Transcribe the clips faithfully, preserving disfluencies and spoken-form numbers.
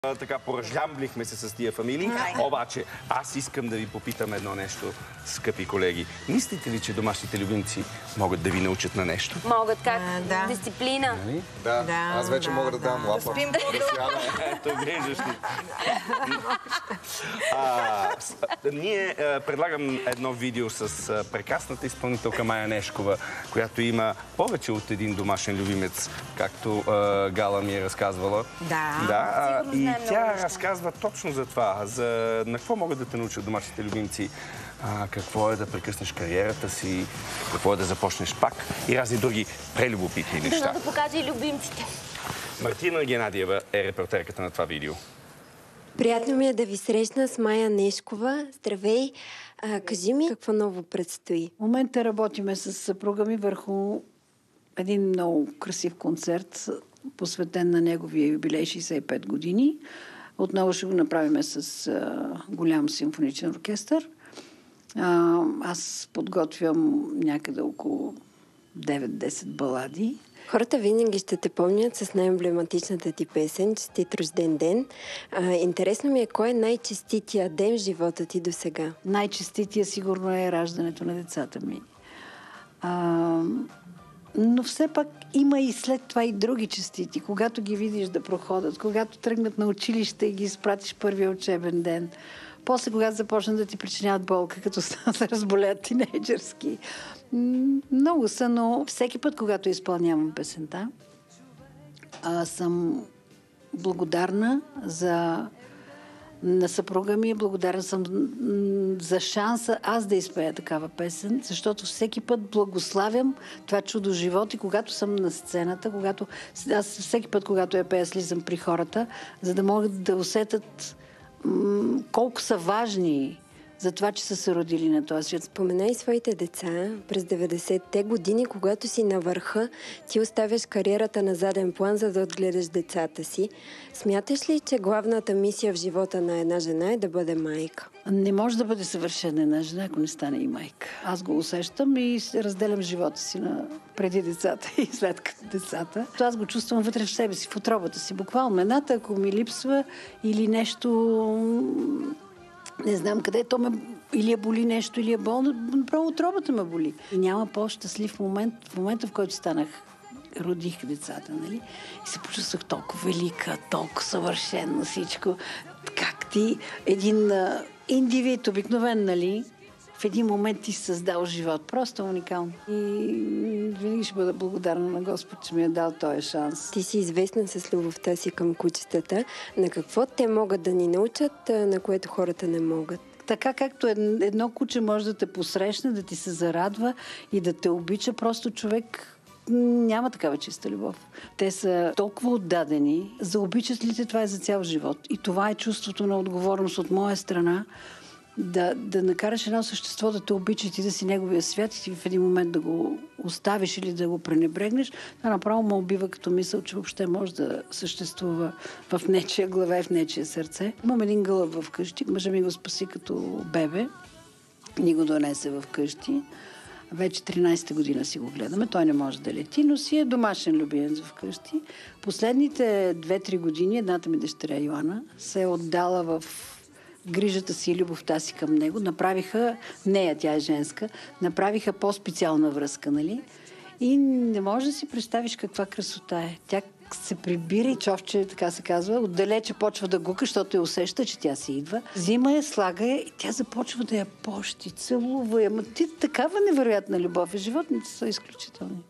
Така поражамблихме се с тия фамилии. Обаче аз искам да ви попитам едно нещо, скъпи колеги. Мислите ли, че домашните любимци могат да ви научат на нещо? Могат, как? А, да. Дисциплина. Нали? Да. Да, аз вече да, мога да, да. дам лапа. Да спим Ето, виждаш ли. А, с- ние а, предлагам едно видео с а, прекрасната изпълнителка Мая Нешкова, която има повече от един домашен любимец, както а, Гала ми е разказвала. Да. Да, а, Сигурно и знае много тя неща. разказва точно за това, за на какво могат да те научат домашните любимци, а, какво е да прекъснеш кариерата си, какво е да започнеш пак и разни други прелюбопитни неща. Дано да покаже и любимците. Мартина Геннадиева е репортерката на това видео. Приятно ми е да ви срещна с Мая Нешкова. Здравей! А, кажи ми какво ново предстои. В момента работиме с съпруга ми върху един много красив концерт, посветен на неговия юбилей шейсет и пет години. Отново ще го направим с а, голям симфоничен оркестър. А, аз подготвям някъде около девет-десет балади. Хората винаги ще те помнят с най-емблематичната ти песен «Честит рожден ден». А, интересно ми е, кой е най-честития ден в живота ти до сега? Най-честития сигурно е раждането на децата ми. А, но все пак има и след това и други честити. Когато ги видиш да проходят, когато тръгнат на училище и ги изпратиш първия учебен ден, после когато започнат да ти причиняват болка, като се разболеят тинейджърски. М, Много са, но всеки път, когато изпълнявам песента, а, съм благодарна за на съпруга ми, благодарна съм м, за шанса аз да изпея такава песен, защото всеки път благославям това чудо живот и когато съм на сцената, когато аз всеки път, когато я пея, слизам при хората, за да могат да усетят м, колко са важни за това, че са се родили на този свят. Споменай своите деца. През деветдесетте години, когато си на върха, ти оставяш кариерата на заден план, за да отгледаш децата си. Смяташ ли, че главната мисия в живота на една жена е да бъде майка? Не може да бъде съвършена една жена, ако не стане и майка. Аз го усещам и разделям живота си на преди децата и след като децата. Аз го чувствам вътре в себе си, в отробата си. Буквално едната, ако ми липсва или нещо, не знам къде, то ме или е боли нещо, или е болно, направо отробата ме боли. И няма по-щастлив момент, в момента, в който станах, родих децата, нали? И се почувствах толкова велика, толкова съвършена всичко. Как ти, един а, индивид, обикновен, нали? В един момент ти си създал живот. Просто уникално. И винаги ще бъда благодарна на Господ, че ми е дал този шанс. Ти си известна с любовта си към кучетата. На какво те могат да ни научат, а, на което хората не могат? Така както едно куче може да те посрещне, да ти се зарадва и да те обича, просто човек няма такава чиста любов. Те са толкова отдадени. За обичат ли те, това е за цял живот. И това е чувството на отговорност от моя страна, да, да накараш едно същество да те обича и ти да си неговия свят и ти в един момент да го оставиш или да го пренебрегнеш. Това направо ме убива като мисъл, че въобще може да съществува в нечия глава и в нечия сърце. Имам един гълъб в къщи. Мъжа ми го спаси като бебе. Ни го донесе в къщи. Вече тринайсета година си го гледаме. Той не може да лети, но си е домашен любимец в къщи. Последните две-три години едната ми дъщеря Йоана се е отдала в грижата си и любовта си към него. Направиха, нея, тя е женска, направиха по-специална връзка, нали? И не можеш да си представиш каква красота е. Тя се прибира и човче, така се казва, отдалече почва да гука, защото я усеща, че тя си идва. Взима я, слага я и тя започва да я пощи, целува я. Ма ти такава невероятна любов и животните са изключителни.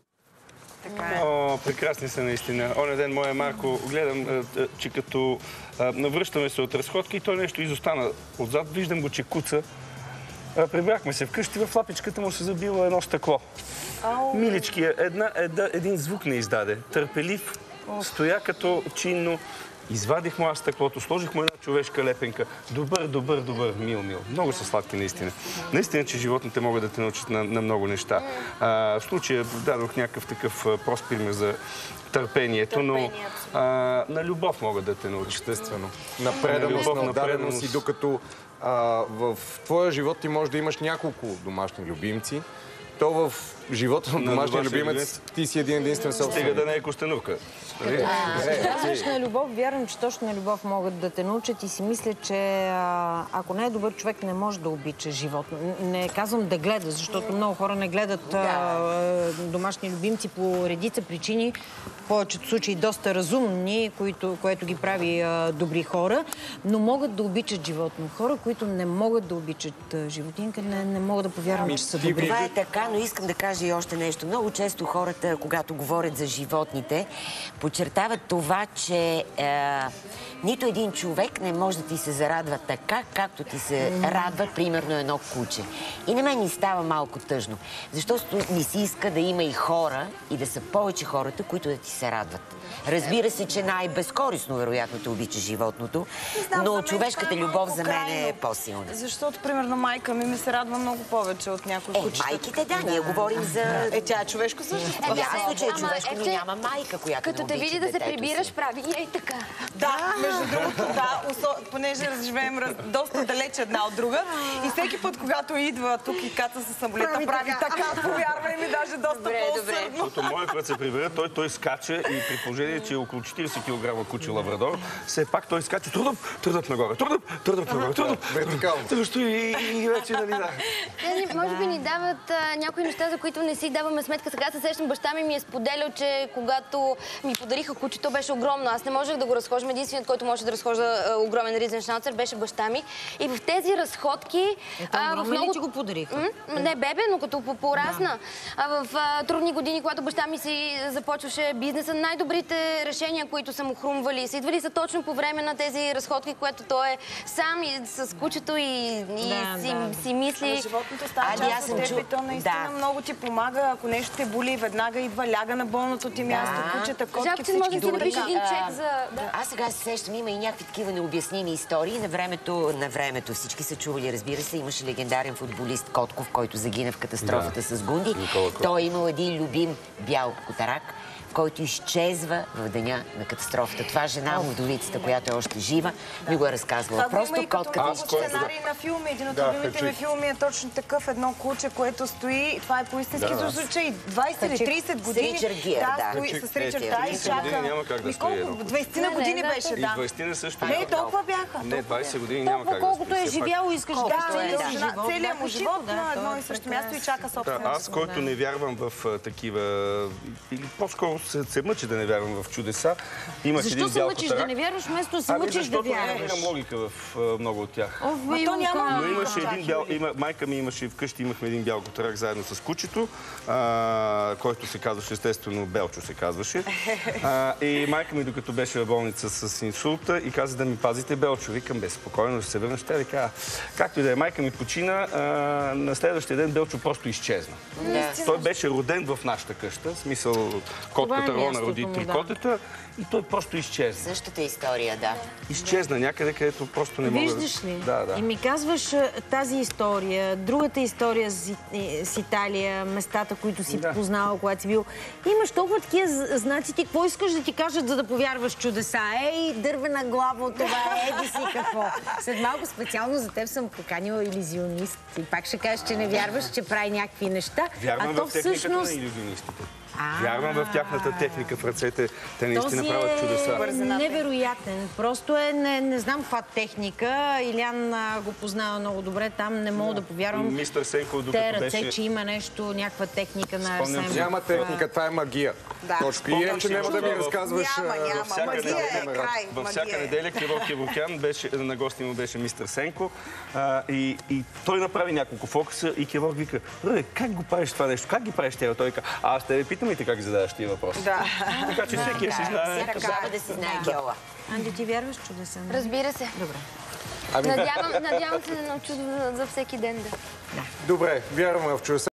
О, прекрасни са наистина. Оня ден моя Марко, гледам, че като навръщаме се от разходки и той нещо изостана отзад. Виждам го, че куца. Прибрахме се вкъщи, в лапичката му се забило едно стъкло. Милички, една, една, един звук не издаде. Търпелив, стоя като чинно. Извадих му аз стъклото, сложих му една човешка лепенка. Добър, добър, добър, мил, мил. Много са сладки, наистина. Наистина, че животните могат да те научат на, на много неща. А, в случая дадох някакъв такъв а, прост пример за търпението, но а, на любов могат да те научат. Естествено. На преданост, любов, на на отдаденост преданост. и докато а, в твоя живот ти може да имаш няколко домашни любимци, То в живота на На домашния домашния любимец ти си един единствен Стига собственик. да не е Костенурка. Казваш на любов, вярвам, че точно на любов могат да те научат и си мисля, че а, ако не е добър човек, не може да обича животно. Не казвам да гледа, защото много хора не гледат а, домашни любимци по редица причини, в повечето случаи доста разумни, които, което ги прави а, добри хора, но могат да обичат животно. Хора, които не могат да обичат а, животинка, не, не могат да повярвам, че са добри. Това е така, но искам да кажа и още нещо. Много често хората, когато говорят за животните, подчертават това, че е, нито един човек не може да ти се зарадва така, както ти се радва, примерно, едно куче. И на мен ми става малко тъжно, защото ми се иска да има и хора, и да са повече хората, които да ти се радват. Разбира се, че най-безкорисно, вероятно, те обича животното, но човешката любов за мен е по-силна. Защото, примерно, майка ми ми се радва много повече от някои Е, кучета. майките, да, ние говорим за... Е, тя е човешко същество. Ясно, че е Ама, човешко, но ето, няма майка, която Като не те обича види да се детето прибираш, си. прави и ей така. Да, между другото, да, осо- понеже живеем раз... доста далеч една от друга и всеки път, когато идва тук и каца със самолета, прави, прави така, повярвай ми, даже доста по-усърдно. Защото моят, когато се прибере, той, той скача и при положение, че е около четирийсет килограма куче лабрадор, все пак той скача трудъп, трудъп нагоре, трудъп, трудъп нагоре, трудъп. Вертикално. Също и, и вече, нали, да. Те ни- може би ни дават а, някои неща, за които не си даваме сметка. Сега се сещам, баща ми ми е споделял, че когато ми подариха кучето, беше огромно. Аз не можех да го разхождам. Единственият, който може да разхожда а, огромен ризен шнауцер, беше баща ми. И в тези разходки... А, в много... ли ти го подариха? М? Не бебе, но като по- порасна. А в а, трудни години, когато баща ми си започваше бизнеса, най-добрите решения, които са му хрумвали, са идвали са точно по време на тези разходки, което той е сам и с кучето и, и Да, си, да. си мисли. Животното става Али, аз част съм от теб чу- и то наистина Да. много ти помага. Ако нещо те боли, веднага идва, ляга на болното ти място, кучета, котки, Жалко, че не може да всички си добри. напише един А, чек за... Да. Аз сега се сещам, има и някакви такива необясними истории. На времето, на времето всички са чували, разбира се, имаше легендарен футболист Котков, който загина в катастрофата с Гунди. Той е имал един любим бял котарак, който изчезва в деня на катастрофата. Това жена му, вдовицата, която е още жива, ми го е разказвала. Това го има Просто и като котката много изчезва. сценарий на филми. Един от Да, любимите ми качи. филми е точно такъв. Едно куче, което стои. Това е по истински Да. случай. двайсет или трийсет години. Ричард Гир, да. стои Качи. с Ричард, Е, да, и трийсет години чака. няма как да Ми стои колко? едно куче. двайсет Не, не, години да, беше, И да. двайсет също. Не, толкова бяха. Не, двайсет години няма как да Колкото стои. е Все пак- живяло, искаш да Колкото е, целия да. си Жена- живот. Целият му Да, живот да, на едно той и е също място и прекрасен. чака Да, собствената аз, си който не вярвам в а, такива, или по-скоро се, се мъчи да не вярвам в чудеса, имах Защо един се бял мъчиш котарак. да не вярваш, вместо да се Ами, мъчиш да защото не вярваш? намирам логика в а, много от тях. О, Ма то няма- Но имаше Чакай, един бял, има, майка ми имаше вкъщи, имахме един бял котарак заедно с кучето, а, който се казваше, естествено, Белчо се казваше. А, и майка ми, докато беше в болница с инсулта, и каза да ми пазите Белчо. Викам, бе, спокойно, ще се върнеш. Тя вика, както и да е, майка ми почина, а, на следващия ден Белчо просто изчезна. Той беше роден в нашата къща, в смисъл, котката Рона мястото роди му, три да. котета и той просто изчезна. Същата история, да. Изчезна някъде, където просто не мога да... Виждаш ли? Да, да. И ми казваш а, тази история, другата история с, И- с Италия, местата, които си Да. познавал, когато си бил. Имаш толкова такива з- знаци. Ти какво искаш да ти кажат, за да повярваш в чудеса? Ей, дървена глава от това, еди си какво. След малко специално за теб съм поканила илюзионист. И пак ще кажеш, че не вярваш, че прави някакви неща. Вярвам а то в техниката всъщност... на илюзионистите. А. Вярвам в тяхната техника в ръцете. Те наистина Този правят чудеса. е невероятен. Просто е, не, не знам каква техника. Илян а, го познава много добре. Там не мога да повярвам. Мистер Сенко, Те докато ръце, беше... че има нещо, някаква техника на Спомням Арсен. си. Няма техника, това е магия. Да. Точно. И е, че няма да ми разказваш... Няма, а, няма. всяка Магия е неделя- край. Във всяка Магия е. неделя Киро Кевокян беше, на гости му беше мистер Сенко а, и, и той направи няколко фокуса и Кевок вика, Ръде, как го правиш това нещо? Как ги правиш тези? Той вика, а аз тебе питамайте как задаваш тия въпроси. Да. Така че всеки си знае. Всяка баба да си знае геола. Анди, ти вярваш в чудеса? нали? Разбира се. Добре. Надявам, надявам се да науча за, за всеки ден да. Добре, вярваме в чудеса.